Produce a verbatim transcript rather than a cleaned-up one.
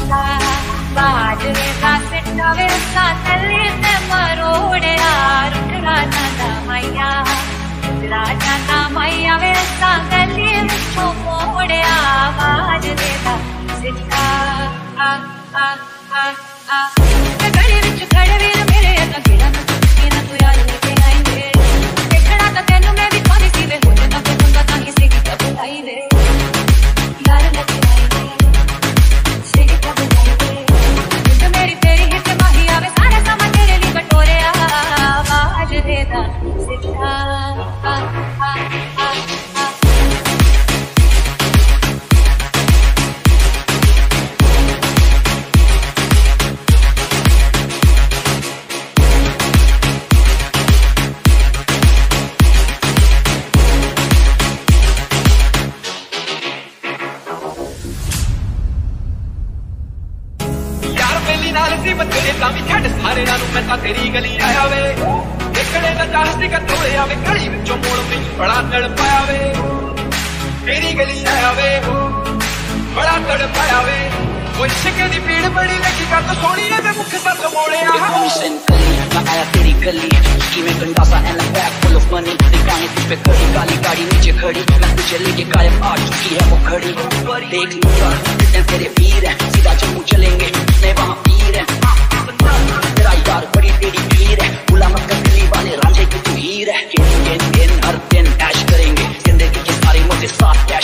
सिट्टा बाजरे दा सिट्टा वे सातली ते मरोड़िया रुकड़ा जांदा मैया रुकड़ा जांदा मैया वे सातली विचों मोड़िया बाजरे दा सिट्टा आ आ आ आ गली विच खड़े वीर मेरे अगा गिड़ा ना तुझे ना तू यार लेके आई वे देखड़ा ता तेनू मैं भी पानी सी वे हो जांदा पे मुंगा तां किसी की कब आई वे यार लेके आई वे से की कब आई वे तो मेरी तेरी हित माही आवे सारा सामान तेरे लिए बटोरे आवाज देदा सिट्टा आ आ आ आ सारे नालू मैं तां तेरी गली आया वे देखने दा चाहती का तोड़े आवे गली विचों मोड़ मैनू बड़ा तड़पाया वे तेरी गली आया वे बड़ा तड़पाया वे वो इश्क दी पीड़ बड़ी लगी का तो सोनी ने मुख सर मोड़े आ आया तेरी गली की में गंडासा and bag full of money दिखाने तुझ पे खड़ी काली गाड़ी नीचे खड़ी मैं तुझे लेके गायब आ चुकी है वो खड़ी देख लूंगा कितने तेरे वीर है सीधा जम्मू चलेंगे मैं वहां पीर है तेरा यार बड़ी तेरी भीड़ है बुला मत कर दिल्ली वाले रांझे की तू हीर है गिन गिन गिन हर दिन ऐश करेंगे जिंदगी के सारे मुझे साथ